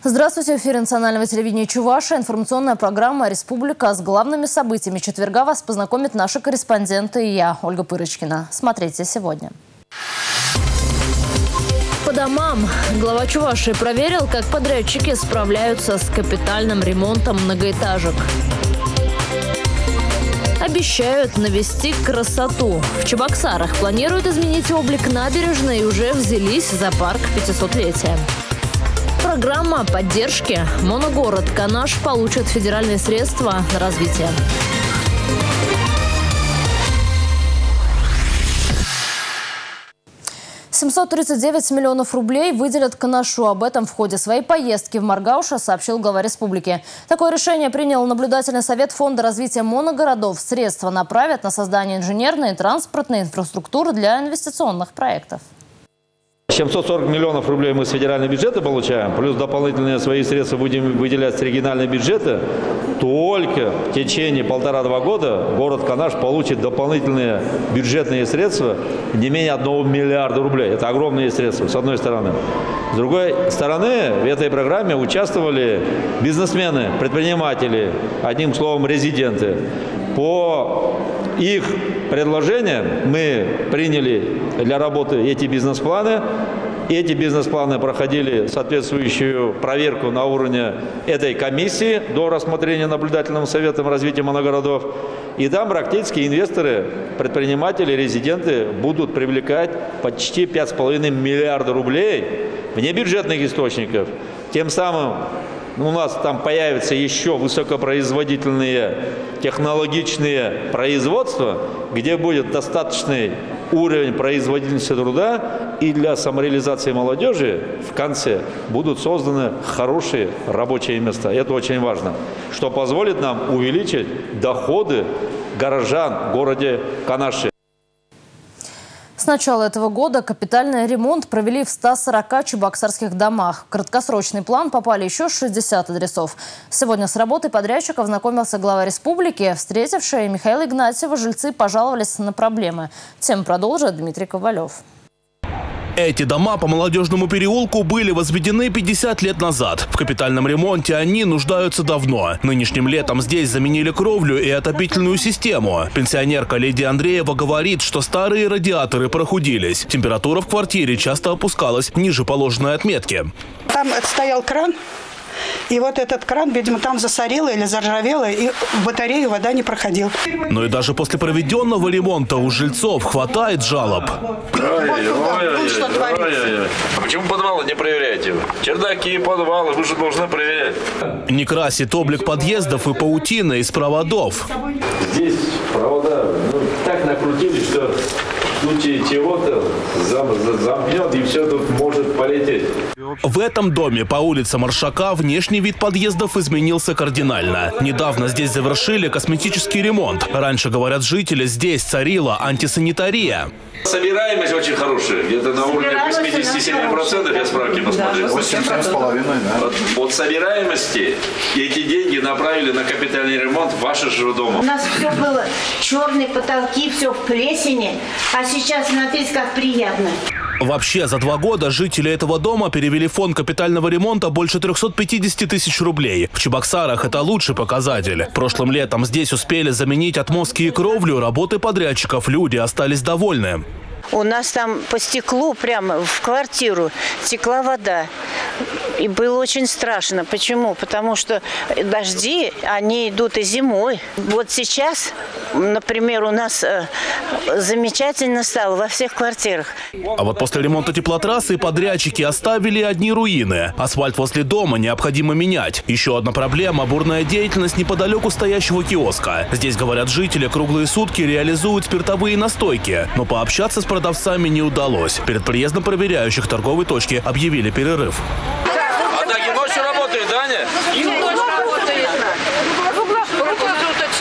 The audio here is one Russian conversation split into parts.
Здравствуйте, в эфире национального телевидения Чувашия. Информационная программа «Республика». С главными событиями четверга вас познакомят наши корреспонденты и я, Ольга Пырочкина. Смотрите сегодня. По домам. Глава Чувашии проверил, как подрядчики справляются с капитальным ремонтом многоэтажек. Обещают навести красоту. В Чебоксарах планируют изменить облик набережной и уже взялись за парк 500-летия. Программа поддержки. Моногород Канаш получит федеральные средства на развитие. $739 миллионов рублей выделят Канашу. Об этом в ходе своей поездки в Маргауша сообщил глава республики. Такое решение принял наблюдательный совет Фонда развития моногородов. Средства направят на создание инженерной и транспортной инфраструктуры для инвестиционных проектов. 740 миллионов рублей мы с федерального бюджета получаем, плюс дополнительные свои средства будем выделять с регионального бюджета. Только в течение 1,5-2 года город Канаш получит дополнительные бюджетные средства не менее 1 миллиарда рублей. Это огромные средства, с одной стороны. С другой стороны, в этой программе участвовали бизнесмены, предприниматели, одним словом, резиденты. По их предложениям мы приняли для работы эти бизнес-планы. Эти бизнес-планы проходили соответствующую проверку на уровне этой комиссии до рассмотрения наблюдательным советом развития моногородов. И там практически инвесторы, предприниматели, резиденты будут привлекать почти 5,5 миллиарда рублей внебюджетных источников. Тем самым у нас там появятся еще высокопроизводительные технологичные производства, где будет достаточный уровень производительности труда, и для самореализации молодежи в конце будут созданы хорошие рабочие места. Это очень важно, что позволит нам увеличить доходы горожан в городе Канаши. С начала этого года капитальный ремонт провели в 140 чебоксарских домах. В краткосрочный план попали еще 60 адресов. Сегодня с работой подрядчиков знакомился глава республики. Встретившие Михаила Игнатьева жильцы пожаловались на проблемы. Тему продолжит Дмитрий Ковалев. Эти дома по Молодежному переулку были возведены 50 лет назад. В капитальном ремонте они нуждаются давно. Нынешним летом здесь заменили кровлю и отопительную систему. Пенсионерка Лидия Андреева говорит, что старые радиаторы прохудились. Температура в квартире часто опускалась ниже положенной отметки. Там стоял кран. И вот этот кран, видимо, там засорило или заржавело, и в батарею вода не проходила. Но и даже после проведенного ремонта у жильцов хватает жалоб. А почему подвалы не проверяете? Чердаки, подвалы, вы же должны проверять. Не красит облик подъездов и паутина из проводов. Здесь провода так накрутили, что в случае чего-то замкнет, и все тут может полететь. В этом доме по улице Маршака внешний вид подъездов изменился кардинально. Недавно здесь завершили косметический ремонт. Раньше, говорят жители, здесь царила антисанитария. Собираемость очень хорошая. Где-то на уровне 87%, я справки посмотрел. 87,5%, да. От собираемости эти деньги направили на капитальный ремонт вашего же дома. У нас все было черные потолки, все в плесени, а сейчас смотрите, как приятно. Вообще, за 2 года жители этого дома перевели в фонд капитального ремонта больше 350 тысяч рублей. В Чебоксарах это лучший показатель. Прошлым летом здесь успели заменить отмостки и кровлю. Работы подрядчиков, люди остались довольны. У нас там по стеклу прямо в квартиру текла вода. И было очень страшно. Почему? Потому что дожди, они идут и зимой. Вот сейчас, например, у нас замечательно стало во всех квартирах. А вот после ремонта теплотрассы подрядчики оставили одни руины. Асфальт возле дома необходимо менять. Еще одна проблема – бурная деятельность неподалеку стоящего киоска. Здесь, говорят жители, круглые сутки реализуют спиртовые настойки. Но пообщаться с продавцами не удалось. Перед приездом проверяющих торговой точки объявили перерыв. Одна ночью работает, да, не? Ночью работает. Круглосуточно.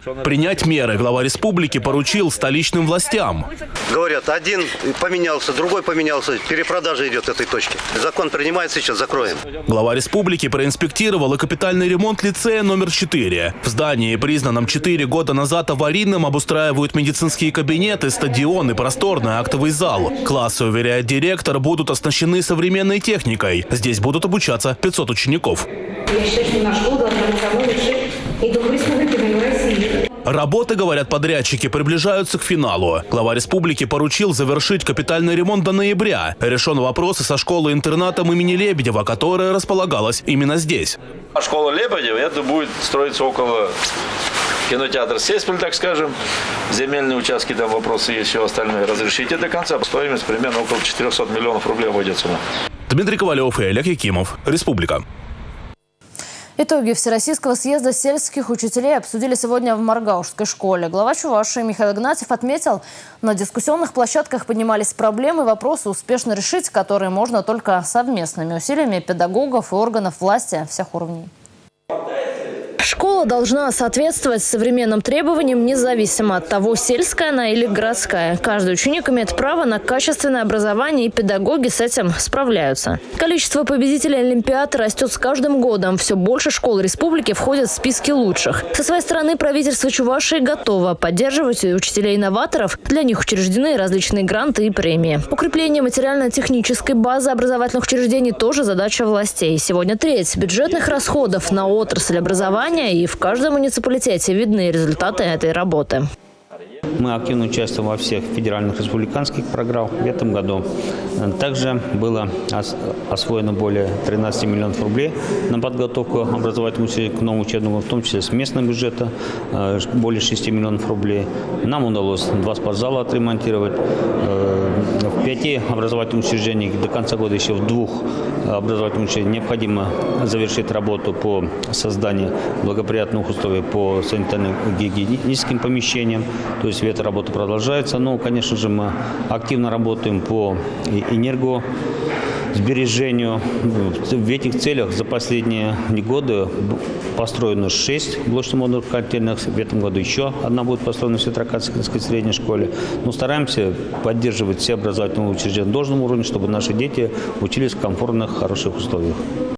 Принять меры глава республики поручил столичным властям. Говорят, один поменялся, другой поменялся. Перепродажа идет этой точки. Закон принимается, сейчас закроем. Глава республики проинспектировал и капитальный ремонт лицея номер 4. В здании, признанном 4 года назад аварийным, обустраивают медицинские кабинеты, стадион и просторный актовый зал. Классы, уверяет директор, будут оснащены современной техникой. Здесь будут обучаться 500 учеников. Я считаю, что наша школа должна быть самой лучшей и дух республики, но и в России. Работы, говорят подрядчики, приближаются к финалу. Глава республики поручил завершить капитальный ремонт до ноября. Решен вопрос со школой-интернатом имени Лебедева, которая располагалась именно здесь. Школа Лебедева, это будет строиться около кинотеатра «Сеспель», так скажем. Земельные участки, там вопросы есть, все остальное. Разрешите до конца. Стоимость примерно около 400 миллионов рублей обойдет сюда. Дмитрий Ковалев и Олег Якимов. Республика. Итоги Всероссийского съезда сельских учителей обсудили сегодня в Маргаушской школе. Глава Чувашии Михаил Игнатьев отметил, на дискуссионных площадках поднимались проблемы и вопросы, успешно решить которые можно только совместными усилиями педагогов и органов власти всех уровней. Школа должна соответствовать современным требованиям, независимо от того, сельская она или городская. Каждый ученик имеет право на качественное образование, и педагоги с этим справляются. Количество победителей Олимпиад растет с каждым годом. Все больше школ республики входят в списки лучших. Со своей стороны правительство Чувашии готово поддерживать учителей-инноваторов. Для них учреждены различные гранты и премии. Укрепление материально-технической базы образовательных учреждений тоже задача властей. Сегодня треть бюджетных расходов на отрасль образования, и в каждом муниципалитете видны результаты этой работы. Мы активно участвуем во всех федеральных республиканских программах в этом году. Также было освоено более 13 миллионов рублей на подготовку образовательных учреждений к новому учебному году, в том числе с местного бюджета более 6 миллионов рублей. Нам удалось 2 спортзала отремонтировать. В 5 образовательных учреждениях до конца года еще в 2 образовательных учреждениях необходимо завершить работу по созданию благоприятных условий по санитарно-гигиеническим помещениям. То есть эта работа продолжается. Но, конечно же, мы активно работаем по энергосбережению. В этих целях за последние годы построено 6 блочно-модульных котельных. В этом году еще одна будет построена в Светракатской средней школе. Но стараемся поддерживать все образовательные учреждения на должном уровне, чтобы наши дети учились в комфортных, хороших условиях.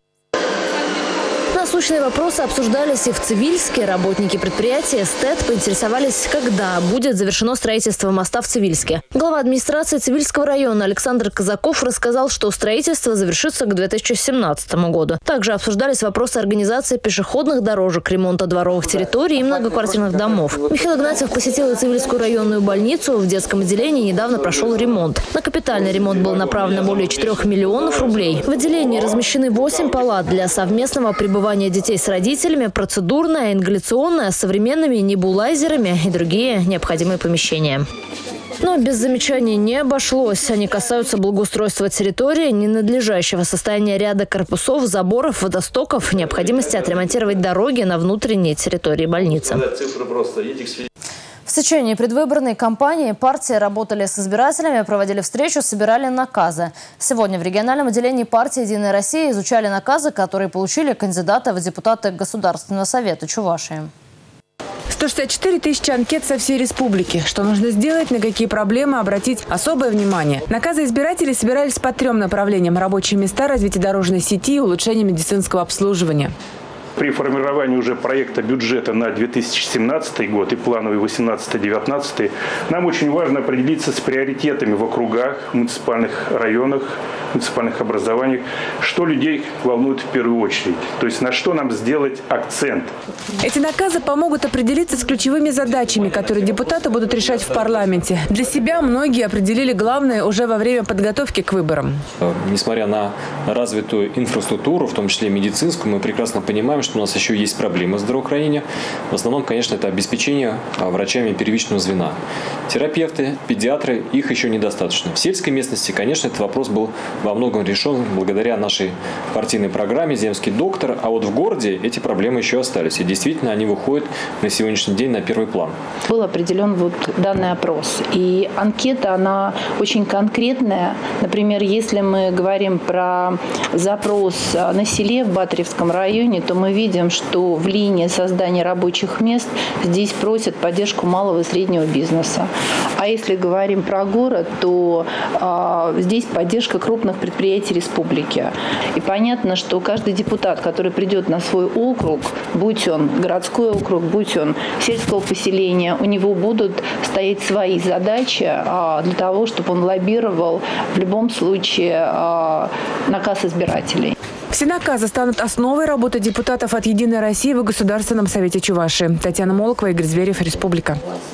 Насущные вопросы обсуждались и в Цивильске. Работники предприятия «СТЭД» поинтересовались, когда будет завершено строительство моста в Цивильске. Глава администрации Цивильского района Александр Казаков рассказал, что строительство завершится к 2017 году. Также обсуждались вопросы организации пешеходных дорожек, ремонта дворовых территорий и многоквартирных домов. Михаил Игнатьев посетил Цивильскую районную больницу. В детском отделении недавно прошел ремонт. На капитальный ремонт было направлено более 4 миллионов рублей. В отделении размещены 8 палат для совместного пребывания детей с родителями, процедурная, ингаляционная, с современными небулайзерами и другие необходимые помещения. Но без замечаний не обошлось. Они касаются благоустройства территории, ненадлежащего состояния ряда корпусов, заборов, водостоков, необходимости отремонтировать дороги на внутренней территории больницы. В течение предвыборной кампании партии работали с избирателями, проводили встречу, собирали наказы. Сегодня в региональном отделении партии «Единая Россия» изучали наказы, которые получили кандидаты в депутаты Государственного совета Чувашии. 164 тысячи анкет со всей республики. Что нужно сделать, на какие проблемы обратить особое внимание. Наказы избирателей собирались по 3 направлениям: рабочие места, развитие дорожной сети и улучшение медицинского обслуживания. При формировании уже проекта бюджета на 2017 год и плановый 2018-2019 нам очень важно определиться с приоритетами в округах, муниципальных районах, муниципальных образованиях, что людей волнует в первую очередь, то есть на что нам сделать акцент. Эти наказы помогут определиться с ключевыми задачами, которые депутаты будут решать в парламенте. Для себя многие определили главное уже во время подготовки к выборам. Несмотря на развитую инфраструктуру, в том числе медицинскую, мы прекрасно понимаем, что у нас еще есть проблемы здравоохранения. В основном, конечно, это обеспечение врачами первичного звена. Терапевты, педиатры, их еще недостаточно. В сельской местности, конечно, этот вопрос был во многом решен благодаря нашей партийной программе «Земский доктор», а вот в городе эти проблемы еще остались. И действительно, они выходят на сегодняшний день на первый план. Был определен данный опрос. И анкета, она очень конкретная. Например, если мы говорим про запрос на селе в Батаревском районе, то мы мы видим, что в линии создания рабочих мест здесь просят поддержку малого и среднего бизнеса. А если говорим про город, то здесь поддержка крупных предприятий республики. И понятно, что каждый депутат, который придет на свой округ, будь он городской округ, будь он сельского поселения, у него будут стоять свои задачи для того, чтобы он лоббировал в любом случае наказ избирателей. Все наказы станут основой работы депутатов от «Единой России» в Государственном совете Чувашии. Татьяна Молокова, Игорь Зверев, Республика.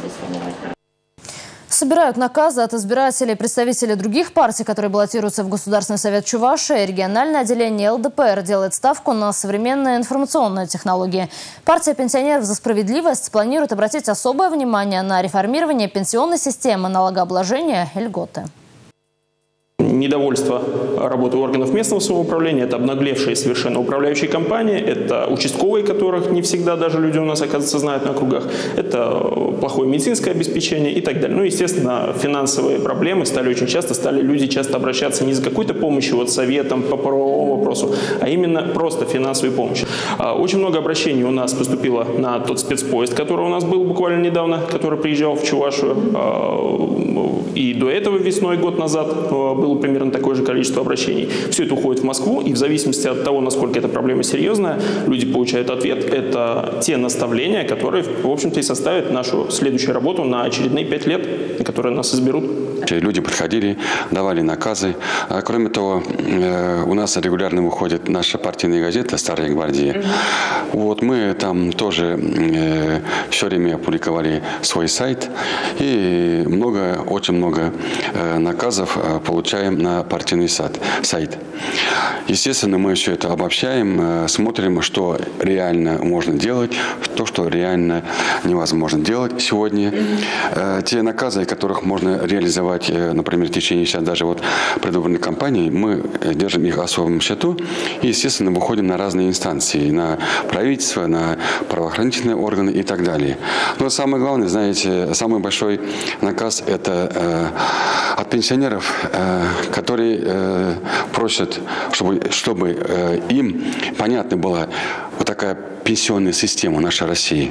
Собирают наказы от избирателей представителей других партий, которые баллотируются в Государственный совет Чувашии. Региональное отделение ЛДПР делает ставку на современные информационные технологии. Партия пенсионеров за справедливость планирует обратить особое внимание на реформирование пенсионной системы, налогообложения и льготы. Недовольство работой органов местного самоуправления, это обнаглевшие совершенно управляющие компании, это участковые, которых не всегда даже люди у нас, оказывается, знают на округах, это плохое медицинское обеспечение и так далее. Ну, естественно, финансовые проблемы стали люди часто обращаться не за какой-то помощью, вот советом по правовому вопросу, а именно просто финансовой помощью. Очень много обращений у нас поступило на тот спецпоезд, который у нас был буквально недавно, который приезжал в Чувашию, и до этого весной, год назад, было примерно такое же количество обращений. Все это уходит в Москву, и в зависимости от того, насколько эта проблема серьезная, люди получают ответ. Это те наставления, которые, в общем-то, и составят нашу следующую работу на очередные 5 лет, на которые нас изберут. Люди подходили, давали наказы. Кроме того, у нас регулярно выходит наша партийная газета «Старая гвардия». Вот мы там тоже все время публиковали свой сайт, и очень много наказов получаем на партийный сайт. Естественно, мы все это обобщаем, смотрим, что реально можно делать, то, что реально невозможно делать сегодня. Те наказы, которых можно реализовать, например, в течение сейчас даже предвыборной кампании, мы держим их в особом счету и, естественно, выходим на разные инстанции, на правительство, на правоохранительные органы и так далее. Но самое главное, знаете, самый большой наказ – это от пенсионеров, которые просят, чтобы им понятна была вот такая пенсионная система нашей России.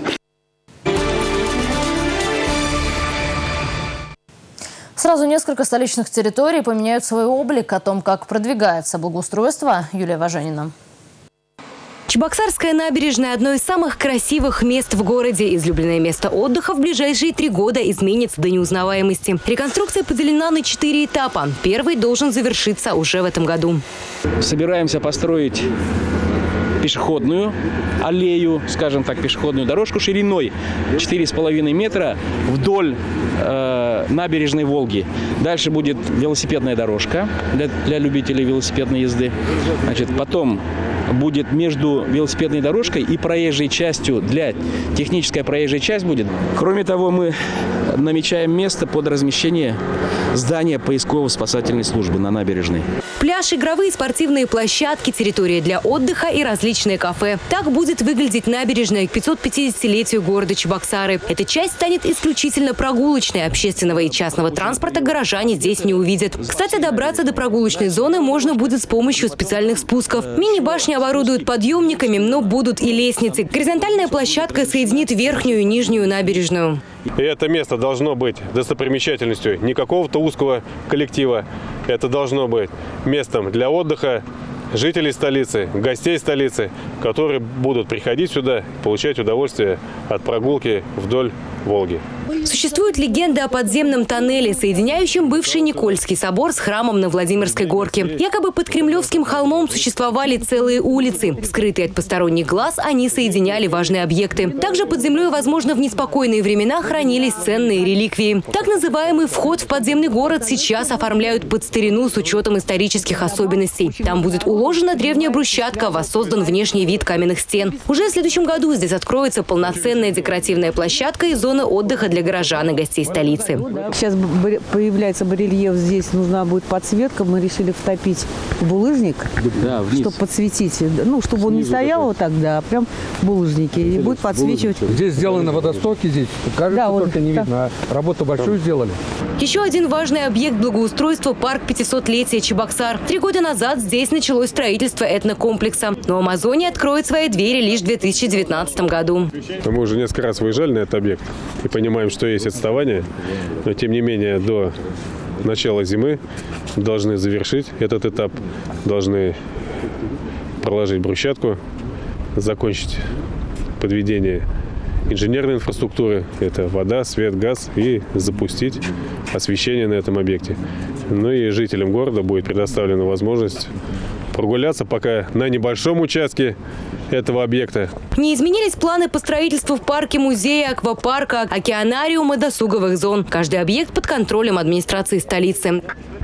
Сразу несколько столичных территорий поменяют свой облик. О том, как продвигается благоустройство, Юлия Важенина. Чебоксарская набережная – одно из самых красивых мест в городе. Излюбленное место отдыха в ближайшие 3 года изменится до неузнаваемости. Реконструкция поделена на 4 этапа. Первый должен завершиться уже в этом году. Собираемся построить пешеходную аллею, скажем так, пешеходную дорожку шириной 4,5 метра вдоль набережной Волги. Дальше будет велосипедная дорожка для любителей велосипедной езды. Потом будет между велосипедной дорожкой и проезжей частью, техническая проезжая часть будет. Кроме того, мы намечаем место под размещение здания поисково-спасательной службы на набережной. Пляж, игровые спортивные площадки, территория для отдыха и различные кафе. Так будет выглядеть набережная к 550-летию города Чебоксары. Эта часть станет исключительно прогулочной. Общественного и частного транспорта горожане здесь не увидят. Кстати, добраться до прогулочной зоны можно будет с помощью специальных спусков. Мини-башни оборудуют подъемниками, но будут и лестницы. Горизонтальная площадка соединит верхнюю и нижнюю набережную. И это место должно быть достопримечательностью не какого-то узкого коллектива. Это должно быть местом для отдыха жителей столицы, гостей столицы, которые будут приходить сюда, получать удовольствие от прогулки вдоль Волги. Существует легенда о подземном тоннеле, соединяющем бывший Никольский собор с храмом на Владимирской горке. Якобы под Кремлевским холмом существовали целые улицы. Скрытые от посторонних глаз, они соединяли важные объекты. Также под землей, возможно, в неспокойные времена хранились ценные реликвии. Так называемый вход в подземный город сейчас оформляют под старину с учетом исторических особенностей. Там будет уложена древняя брусчатка, воссоздан внешний вид каменных стен. Уже в следующем году здесь откроется полноценная декоративная площадка и зона отдыха для для горожан и гостей столицы. Сейчас появляется барельеф, здесь нужна будет подсветка. Мы решили втопить булыжник, чтобы подсветить. Ну, чтобы он не стоял вот так, да, а прям булыжники. И будет подсвечивать. Здесь сделаны водостоки, здесь кажется, да, только не видно. Работу большую сделали. Еще один важный объект благоустройства – парк 500-летия Чебоксар. 3 года назад здесь началось строительство этнокомплекса. Но Амазония откроет свои двери лишь в 2019 году. Мы уже несколько раз выезжали на этот объект и понимаем, что есть отставание. Но тем не менее до начала зимы должны завершить этот этап, должны проложить брусчатку, закончить подведение инженерной инфраструктуры, это вода, свет, газ, и запустить освещение на этом объекте. Ну и жителям города будет предоставлена возможность прогуляться пока на небольшом участке этого объекта. Не изменились планы по строительству в парке музея, аквапарка, океанариума, досуговых зон. Каждый объект под контролем администрации столицы.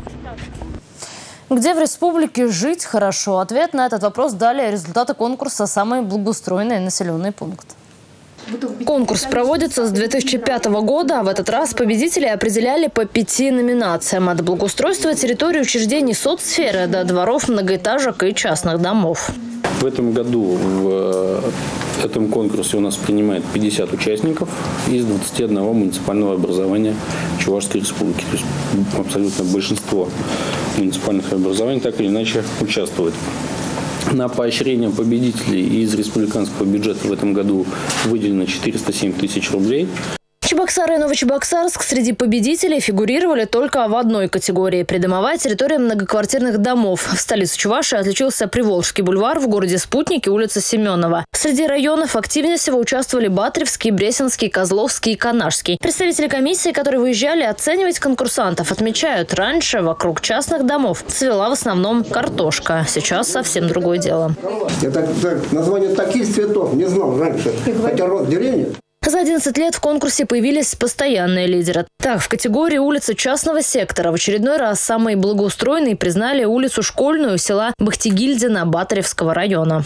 Где в республике жить хорошо? Ответ на этот вопрос дали результаты конкурса «Самый благоустроенный населенный пункт». Конкурс проводится с 2005 года, а в этот раз победители определяли по 5 номинациям. От благоустройства территории учреждений соцсферы до дворов, многоэтажек и частных домов. В этом году в этом конкурсе у нас принимает 50 участников из 21 муниципального образования Чувашской республики. То есть абсолютно большинство муниципальных образований так или иначе участвует. На поощрение победителей из республиканского бюджета в этом году выделено 407 тысяч рублей. Чебоксары и Новочебоксарск среди победителей фигурировали только в одной категории – придомовая территория многоквартирных домов. В столице Чувашии отличился Приволжский бульвар, в городе Спутники улица Семенова. Среди районов активнее всего участвовали Батревский, Бресенский, Козловский и Канашский. Представители комиссии, которые выезжали оценивать конкурсантов, отмечают, раньше вокруг частных домов цвела в основном картошка. Сейчас совсем другое дело. Я название таких цветов не знал раньше, хотя рос в деревне. За 11 лет в конкурсе появились постоянные лидеры. Так, в категории улицы частного сектора в очередной раз самой благоустроенной признали улицу Школьную села Бахтигильдина Батаревского района.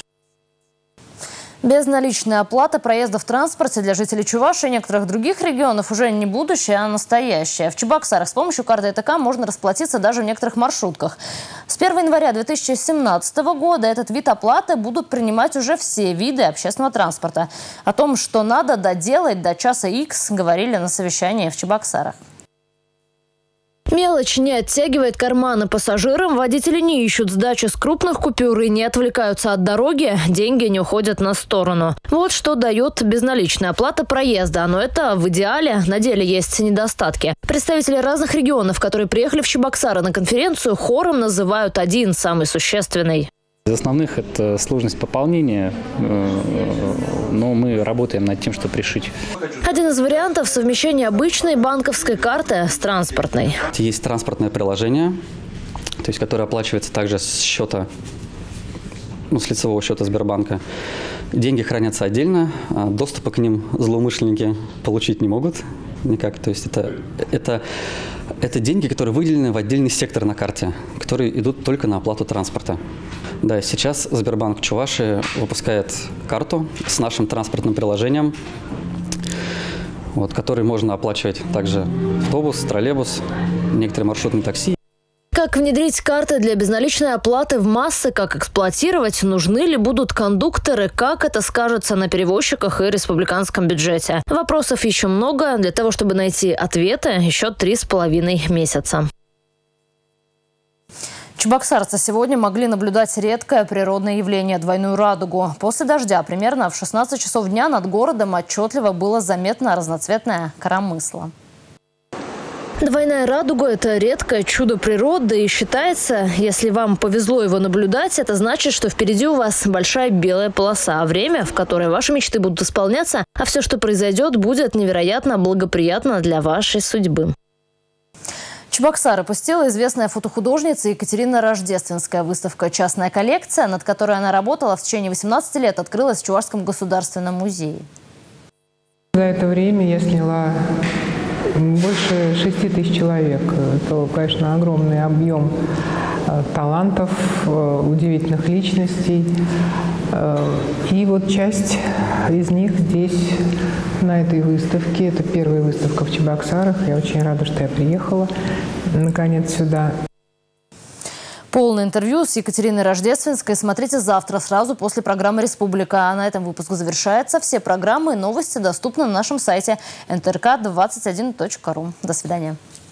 Безналичная оплата проезда в транспорте для жителей Чувашии и некоторых других регионов уже не будущее, а настоящее. В Чебоксарах с помощью карты ЭТК можно расплатиться даже в некоторых маршрутках. С 1 января 2017 года этот вид оплаты будут принимать уже все виды общественного транспорта. О том, что надо доделать до часа X, говорили на совещании в Чебоксарах. Мелочь не оттягивает карманы пассажирам, водители не ищут сдачи с крупных купюр и не отвлекаются от дороги, деньги не уходят на сторону. Вот что дает безналичная оплата проезда, но это в идеале, на деле есть недостатки. Представители разных регионов, которые приехали в Чебоксары на конференцию, хором называют один, самый существенный. Из основных это сложность пополнения, но мы работаем над тем, чтобы решить. Один из вариантов – совмещение обычной банковской карты с транспортной. Есть транспортное приложение, то есть, которое оплачивается также с счета, с лицевого счета Сбербанка. Деньги хранятся отдельно, доступа к ним злоумышленники получить не могут никак. То есть это деньги, которые выделены в отдельный сектор на карте, которые идут только на оплату транспорта. Да, сейчас Сбербанк Чувашии выпускает карту с нашим транспортным приложением, который можно оплачивать также автобус, троллейбус, некоторые маршрутные такси. Как внедрить карты для безналичной оплаты в массы, как эксплуатировать, нужны ли будут кондукторы, как это скажется на перевозчиках и республиканском бюджете. Вопросов еще много. Для того, чтобы найти ответы, еще 3,5 месяца. Чебоксарцы сегодня могли наблюдать редкое природное явление – двойную радугу. После дождя примерно в 16 часов дня над городом отчетливо было заметно разноцветное коромысло. Двойная радуга – это редкое чудо природы, и считается, если вам повезло его наблюдать, это значит, что впереди у вас большая белая полоса, время, в которое ваши мечты будут исполняться, а все, что произойдет, будет невероятно благоприятно для вашей судьбы. Чебоксары посетила известная фотохудожница Екатерина Рождественская. Выставка «Частная коллекция», над которой она работала в течение 18 лет, открылась в Чувашском государственном музее. За это время я сняла больше 6 тысяч человек. Это, конечно, огромный объем талантов, удивительных личностей. И вот часть из них здесь, на этой выставке. Это первая выставка в Чебоксарах. Я очень рада, что я приехала наконец сюда. Полное интервью с Екатериной Рождественской смотрите завтра, сразу после программы «Республика». А на этом выпуск завершается. Все программы и новости доступны на нашем сайте ntrk21.ru. До свидания.